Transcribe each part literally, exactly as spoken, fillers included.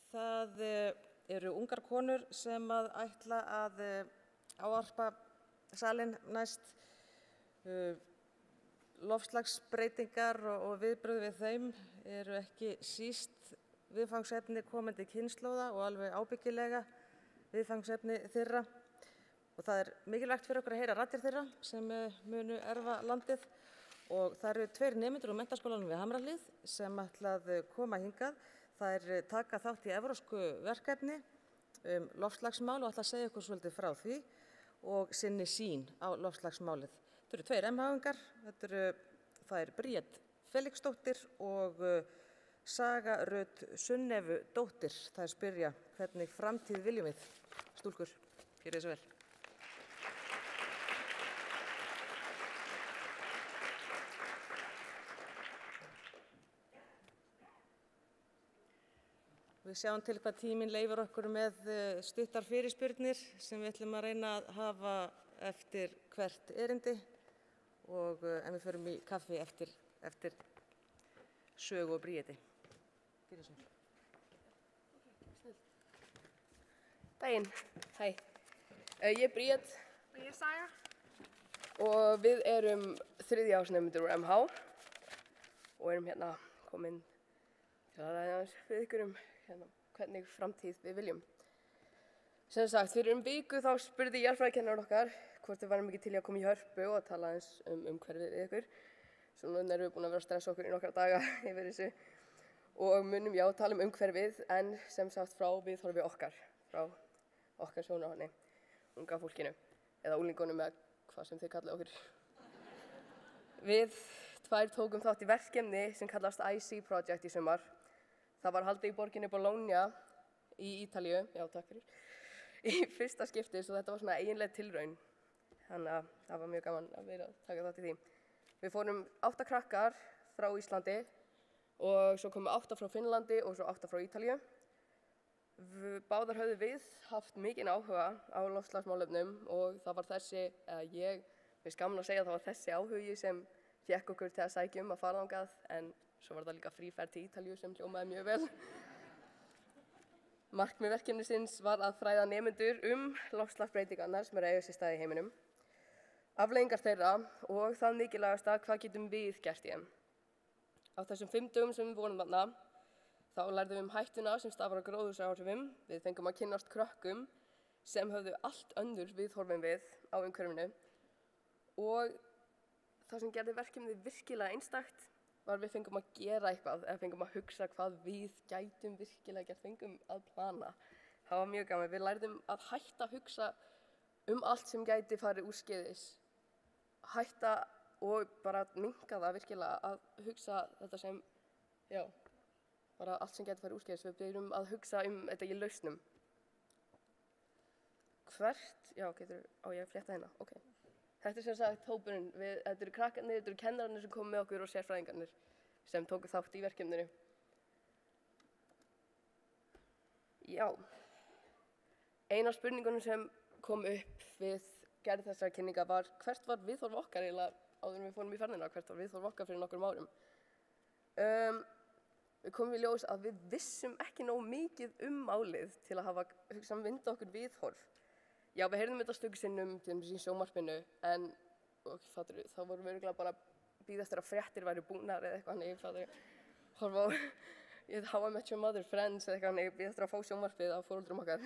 Það eru ungar konur sem að ætla að ávarpa salinn næst. Loftslagsbreytingar og viðbrögð við þeim eru ekki síst viðfangsefni komandi kynslóða og alveg ábyggilega viðfangsefni þeirra. Og það er mikilvægt fyrir okkur að heyra raddir þeirra sem munu erfa landið. Og það eru tveir nemendur úr Menntaskólanum við Hamrahlíð sem ætla að koma hingað. Þær taka þátt í evrópsku verkefni um loftslagsmál og ætla að segja ykkur svolítið frá því og sinni sýn á loftslagsmálið. Þetta eru tveir M-háingar, þetta eru, það er Bríet Felixdóttir og Saga Rut Sunnevudóttir. Það er spyrja hvernig framtíð viljum við, stúlkur, gjörið svo vel. Við sjáum til hvað tíminn leyfir okkur með stuttar fyrirspurnir sem við ætlum að reyna að hafa eftir hvert erindi og en við förum í kaffi eftir, eftir Sögu og Bríeti. Daginn, hæ. Ég er Bríet. Og ég er Saga. Og við erum þriðja ársnemendur úr M H og erum hérna komin til að ræða aðeins við ykkur um hérna, hvernig framtíð við viljum. Sem sagt, fyrir um viku þá spurði jarðfræðikennarinn okkar hvort við varum ekki til í að koma í Hörpu og tala aðeins um umhverfið við ykkur. Svo nú erum við búin að vera að stressa okkur í nokkra daga yfir þessu og munum já tala um umhverfið en sem sagt frá viðhorfi okkar, frá okkar sjónarhorni, unga fólkinu eða unglingunum eða hvað sem þau kalla okkur. Við tvær tókum þátt í verkefni sem kallast I C Project í sumar. Það var haldið í borginni Bologna í Ítalíu, já takk fyrir, í fyrsta skipti svo þetta var svona eiginleg tilraun. Þannig að það var mjög gaman að vera að taka þátt í því. Við fórum átta krakkar frá Íslandi og svo komu átta frá Finnlandi og svo átta frá Ítalíu. Báðar höfðu við haft mikinn áhuga á loftslagsmálefnum og það var þessi, eða ég, mér finnst gaman að segja að það var þessi áhugi sem fékk okkur til að sækja um að fara þangað en svo var það líka fríferð til Ítalíu sem hljómaði mjög vel. Markmið verkefnisins var að fræða nemendur um loftslagsbreytingarnar sem eru að eiga sér stað í heiminum, afleiðingar þeirra og það mikilvægasta hvað getum við gert í þeim. Á þessum fimm dögum sem við vorum þarna, þá lærðum við um hættuna sem stafar af gróðurhúsaáhrifum. Við fengum að kynnast krökkum sem höfðu allt önnur viðhorf en við á umhverfinu og það sem gerði verkefnið virkilega einstakt var við fengum að gera eitthvað, eða fengum að hugsa hvað við gætum virkilega gert, fengum að plana. Það var mjög gaman. Við lærðum að hætta að hugsa um allt sem gæti farið úrskeiðis. Hætta og bara minnka það virkilega að hugsa þetta sem, já, bara allt sem gæti farið úrskeiðis. Við byrjum að hugsa um þetta í lausnum. Hvert, já, getur, á ég að flétta hérna, ok. Þetta er sem sagt hópurinn, við, þetta eru krakkarnir, þetta eru kennararnir sem komu með okkur og sérfræðingarnir sem tóku þátt í verkefninu. Já, eina spurningunum sem kom upp við gerð þessara kynninga var hvert var viðhorf okkar eiginlega áður en við fórum í ferðina, hvert var viðhorf okkar fyrir nokkrum árum. Um, við komum í ljós að við vissum ekki nóg mikið um málið til að hafa hugsa um vinda okkur viðhorf. Já, við heyrðum þetta stöku sinnum til dæmis í sjónvarpinu en og, fattur, þá vorum við örugglega bara að bíða eftir að fréttir væru búnar eða eitthvað þannig, fattur, horfa á ég How I Met Your Mother, Friends eða eitthvað þannig, bíða eftir að fá sjónvarpið af foreldrum okkar.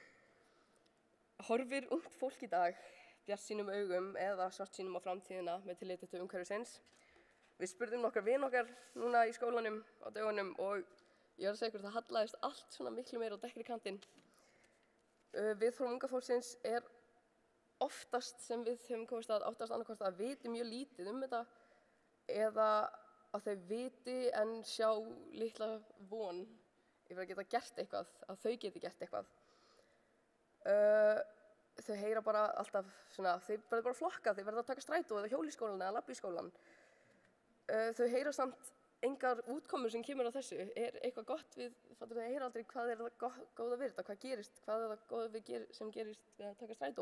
Horfir ungt fólk í dag bjartsýnum augum eða svartsýnum á framtíðina með tilliti til umhverfisins. Við spurðum nokkra vin okkar núna í skólanum á dögunum og ég var að segja ykkur það hallaðist allt svona miklu meira á dekkri kantinn. Viðhorf unga fólksins er oftast sem við höfum komist að oftast annarkvort að viti mjög lítið um þetta eða að þau viti en sjá litla von yfir að geta gert eitthvað, að þau geti gert eitthvað. Uh, þau heyra bara alltaf svona, þau verða bara flokka, þau verða að taka strætó eða hjóla í skólan eða labba í skólan. Uh, þau heyra samt engar útkomur sem kemur á þessu, er eitthvað gott við, fattur þau heyra aldrei hvað er það góða við þetta, hvað gerist, hvað er það góða við ger, sem gerist við að taka strætó.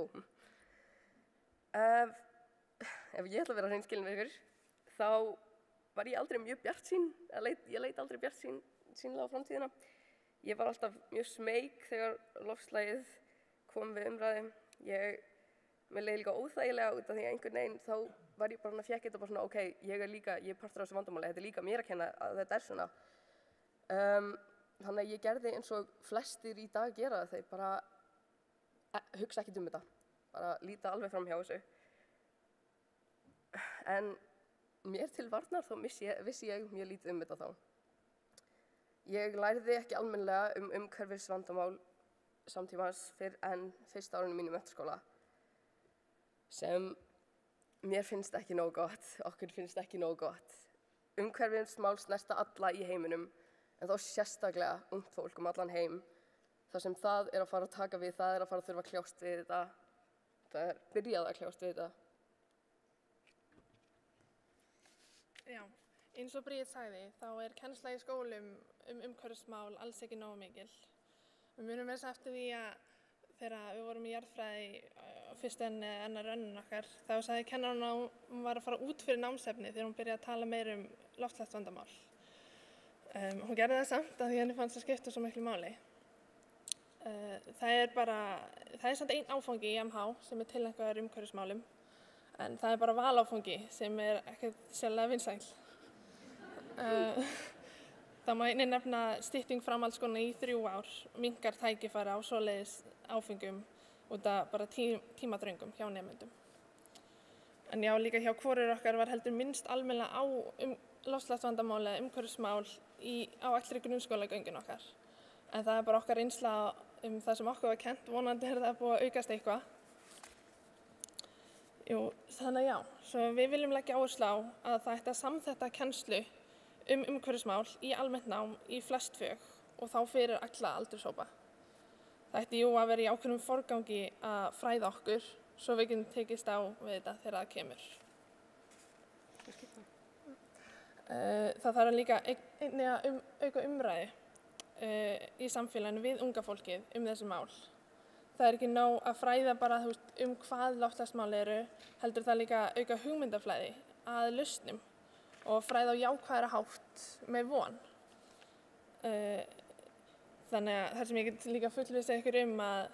Ef, ef ég ætla að vera hreinskilin við ykkur, þá var ég aldrei mjög bjartsýn, ég leit, ég leit aldrei bjartsýn sýnlega á framtíðina. ég var alltaf mjög smeyk þegar loftslagið kom við umræðum. Ég, mér leið líka óþægilega út af því að einhvern veginn þá var ég bara, fjekk þetta bara svona, ok, ég er líka, ég er partur af þessu vandamáli, þetta er líka mér að kenna að þetta er svona. Um, þannig að ég gerði eins og flestir í dag gera það, þeir bara e, hugsa ekkert um þetta, bara líta alveg fram hjá þessu. En mér til varnar þá vissi ég, vissi ég mjög lítið um þetta þá. Ég lærði ekki almennilega um umhverfisvandamál samtímans fyrr en fyrsta árinu mínu í menntaskóla, sem mér finnst ekki nógu gott, okkur finnst ekki nógu gott. Umhverfismál snerta alla í heiminum, en þá sérstaklega ungt fólk um allan heim. Það sem það er að fara að taka við, það er að fara að þurfa að kljást við þetta. Það er byrjað að kljást við þetta. Já, eins og Bríet sagði, þá er kennsla í skólum um umhverfismál alls ekki nógu mikil. Við munum þess eftir því að þegar við vorum í jarðfræði fyrst en annar önnun okkar, þá sagði kennarinn að hún var að fara út fyrir námsefni þegar hún byrjaði að tala meira um loftslagsvandamál. Um, hún gerði það samt af því henni fannst það skipta svo miklu máli. Uh, það er bara, það er samt einn áfangi í M H sem er tileinkaður umhverfismálum, en það er bara valáfangi sem er ekkert sérlega vinsæll. Uh, Það má einnig nefna stytting framhaldsskólanna í þrjú ár, minnkar tækifæri á svoleiðis áfengum út af bara tí, tímaþröngum hjá nemendum. En já, líka hjá hvorur okkar var heldur minnst almennilega á um loftslagsvandamál eða umhverfismál í, á allri grunnskólagöngin okkar. En það er bara okkar reynsla um það sem okkur var kennt, vonandi er það búið að aukast eitthvað. Jú, þannig að já, svo við viljum leggja áherslu á að það ætti að samþætta kennslu um umhverfismál í almennt nám í flest fög og þá fyrir alla aldurshópa. Það ætti jú að vera í ákveðnum forgangi að fræða okkur svo við getum tekist á við þetta þegar það kemur. Það þarf líka einnig að um, auka umræðu uh, í samfélaginu við unga fólkið um þessi mál. Það er ekki nóg að fræða bara þú veist, um hvað loftslagsmál eru, heldur það líka að auka hugmyndaflæði að lausnum og fræða á jákvæðara hátt með von. Þannig að það sem ég get líka fullvissa ykkur um að,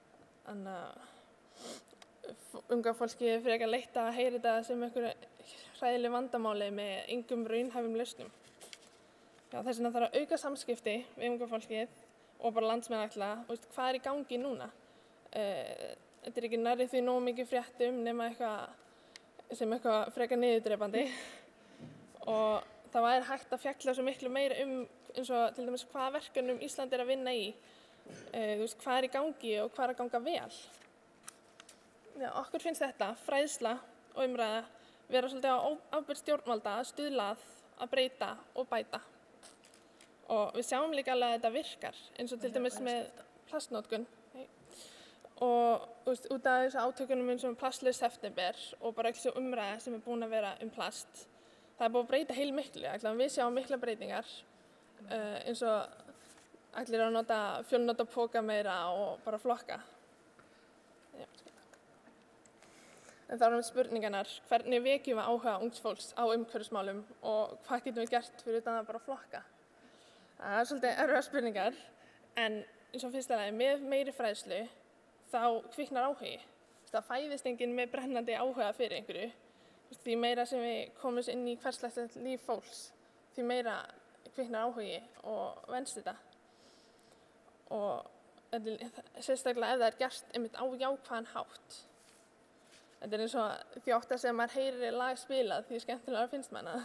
að unga fólki er frekar leitt að heyra þetta sem einhverju hræðileg vandamáli með engum raunhæfum lausnum. Já, þess vegna þarf að auka samskipti við unga fólkið og bara landsmenn alla, og veist, hvað er í gangi núna? Þetta er ekki nærri því nógu mikið fréttum nema eitthvað sem eitthvað frekar niðurdrepandi. Og það væri hægt að fjalla svo miklu meira um eins og til dæmis hvaða verkefnum Ísland er að vinna í, uh, þú veist, hvað er í gangi og hvað er að ganga vel. Já, okkur finnst þetta, fræðsla og umræða, vera svolítið á ábyrgð stjórnvalda að stuðla að, að breyta og bæta. Og við sjáum líka alveg að þetta virkar, eins og til dæmis með plastnotkun. Og þú veist, út af þessu átökunum eins og plastlaus september og bara ekki svo umræða sem er búin að vera um plast. Það er búið að breyta heilmiklu, við sjáum mikla breytingar, uh, eins og allir að nota fjölnota póka meira og bara flokka. Já. En þá erum við spurningarnar, hvernig vekjum við áhuga ungs fólks á umhverfismálum og hvað getum við gert fyrir utan að bara flokka? Það er svolítið erfiðar spurningar, en eins og fyrsta lagi, með meiri fræðslu, þá kviknar áhugi. Það fæðist enginn með brennandi áhuga fyrir einhverju. Því meira sem við komumst inn í hversdagslegt líf fólks, því meira kviknar áhugi og venst þetta. Og sérstaklega ef það er gert einmitt á jákvæðan hátt. Þetta er eins og því oftast sem maður heyrir lag spilað því skemmtilega finnst manna.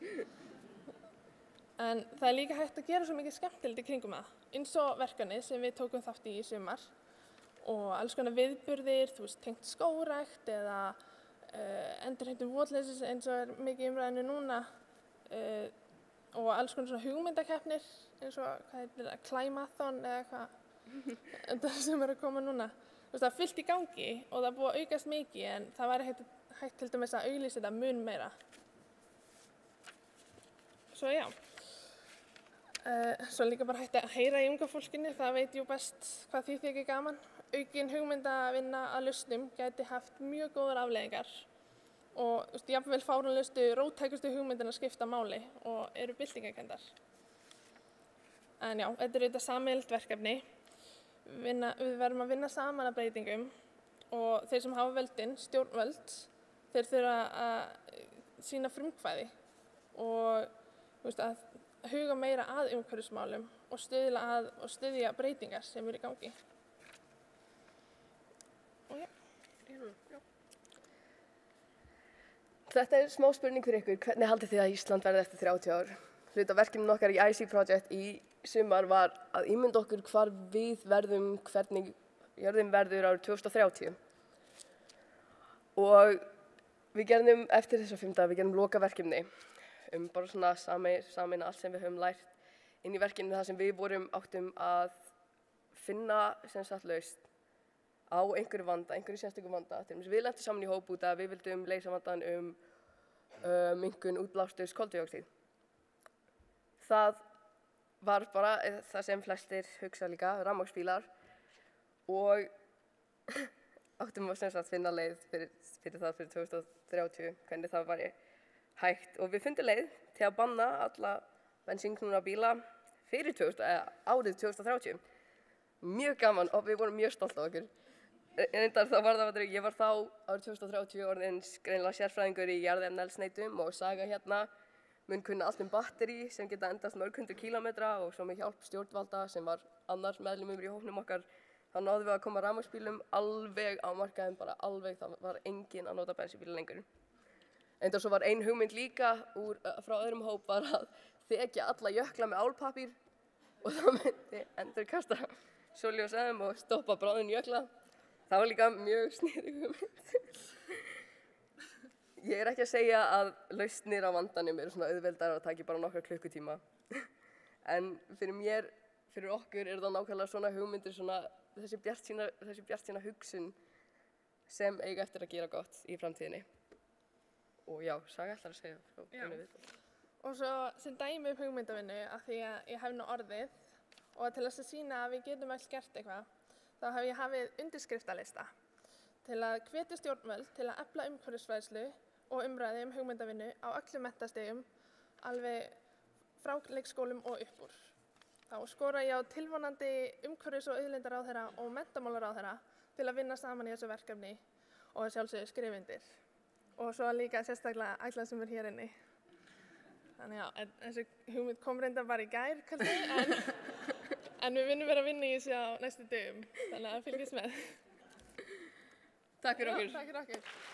En það er líka hægt að gera svo mikið skemmtilegt í kringum það. Eins og verkefni sem við tókum þátt í í sumar og alls konar viðburðir, þú veist, tengt skógrækt eða uh, endurheimtum votleysis eins og er mikið umræðinu núna uh, og alls konar svona hugmyndakeppnir eins og hvað heitir það, Climathon eða hvað sem er að koma núna. Þú veist, það er fullt í gangi og það er búið að aukast mikið en það væri hægt, hægt til dæmis að auglýsa þetta mun meira. Svo já, uh, svo líka bara hægt að heyra í unga fólkinu, það veit jú best hvað því þykir gaman. Aukin hugmyndavinna að lausnum gæti haft mjög góðar afleiðingar og þú veist, jafnvel fáránlegustu, róttækustu hugmyndina skipta máli og eru byltingakenndar. En já, þetta er auðvitað sameiginlegt verkefni. Vinna, við verðum að vinna saman að breytingum og þeir sem hafa völdin, stjórnvöld, þeir þurfa að sýna frumkvæði og þú veist, að huga meira að umhverfismálum og stuðla að og stuðja breytingar sem eru í gangi. Og já. Já. Þetta er smá spurning fyrir ykkur. Hvernig haldið þið að Ísland verði eftir þrjátíu ár? Hluta verkefnin okkar í I C Project í sumar var að ímynda okkur hvar við verðum, hvernig jörðin verður árið tvö þúsund og þrjátíu. Og við gerðum eftir þessa fimm daga, við gerðum lokaverkefni um bara svona sameina allt sem við höfum lært inn í verkefni þar sem við vorum áttum að finna sem sagt lausn á einhverju vanda, einhverju sérstöku vanda. Til dæmis við lentum saman í hóp út að við vildum leysa vandann um uh, minnkun útblásturs koldíoxíðs. Það var bara það sem flestir hugsa líka, rafmagnsbílar, og áttum að sem sagt finna leið fyrir, fyrir það fyrir tvö þúsund og þrjátíu, hvernig það væri hægt. Og við fundum leið til að banna alla bensínknúna bíla fyrir tvö þúsund, eða, árið tvö þúsund og þrjátíu. Mjög gaman og við vorum mjög stolt af okkur. Reyndar þá var það, ég var þá árið tvö þúsund og þrjátíu orðinn greinilega sérfræðingur í jarðefnaeldsneytum og Saga hérna mun kunna allt um batteri sem geta endast mörg hundruð kílómetra og svo með hjálp stjórnvalda sem var annar meðlimur í hópnum okkar. Þá náðum við að koma rafmagnsbílum alveg á markaðinn, bara alveg, það var enginn að nota bensínbíla lengur. Enda svo var ein hugmynd líka úr, frá öðrum hóp var að þekja alla jökla með álpappír og það myndi endurkasta sólljósefnum og stoppa bráðin jökla. Það var líka mjög sniðug hugmynd. Ég er ekki að segja að lausnir á vandanum eru svona auðveldar og taki bara nokkra klukkutíma. En fyrir mér, fyrir okkur er það nákvæmlega svona hugmyndir, svona þessi bjartsýna, þessi bjartsýna hugsun sem eiga eftir að gera gott í framtíðinni. Og já, Saga ætlar að segja frá henni við. Og svo sem dæmi um hugmyndavinnu, af því að ég hef nú orðið, og til þess að sýna að við getum öll gert eitthvað, þá hef ég hafið undirskriftalista til að hvetja stjórnvöld til að efla umhverfisfræðslu og umræði um hugmyndavinnu á öllum menntastigum, alveg frá leikskólum og upp úr. Þá skora ég á tilvonandi umhverfis- og auðlindaráðherra og menntamálaráðherra til að vinna saman í þessu verkefni og sjálfsögðu skrifa undir. Og svo líka sérstaklega Ægla sem er hér inni. Þannig já, þessi hugmynd kom reyndar bara í gær, kannski, en, en við vinnum vera að vinna í þessu á næstu dögum, þannig að fylgjast með. Takk fyrir okkur. Já, takk fyrir okkur.